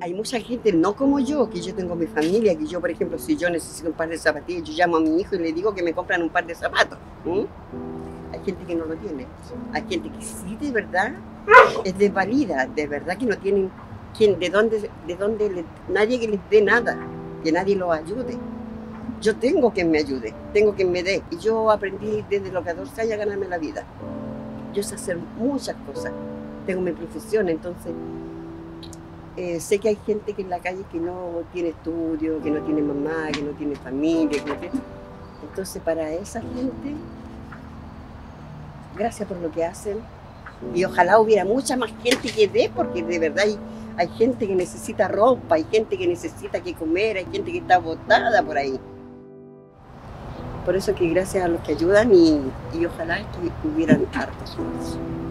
hay mucha gente, no como yo, que yo tengo mi familia, que yo, por ejemplo, si yo necesito un par de zapatillas, yo llamo a mi hijo y le digo que me compran un par de zapatos. Hay gente que no lo tiene. Hay gente que sí, de verdad, es desvalida, de verdad que no tienen nadie que les dé nada, que nadie los ayude. Yo tengo quien me ayude, tengo quien me dé. Y yo aprendí desde los 14 años a ganarme la vida. Yo sé hacer muchas cosas, tengo mi profesión, entonces sé que hay gente que en la calle que no tiene estudio, que no tiene mamá, que no tiene familia, que no tiene... Entonces para esa gente, gracias por lo que hacen, y ojalá hubiera mucha más gente que dé, porque de verdad hay gente que necesita ropa, hay gente que necesita que comer, hay gente que está botada por ahí. Por eso que gracias a los que ayudan y ojalá que hubieran hartos más.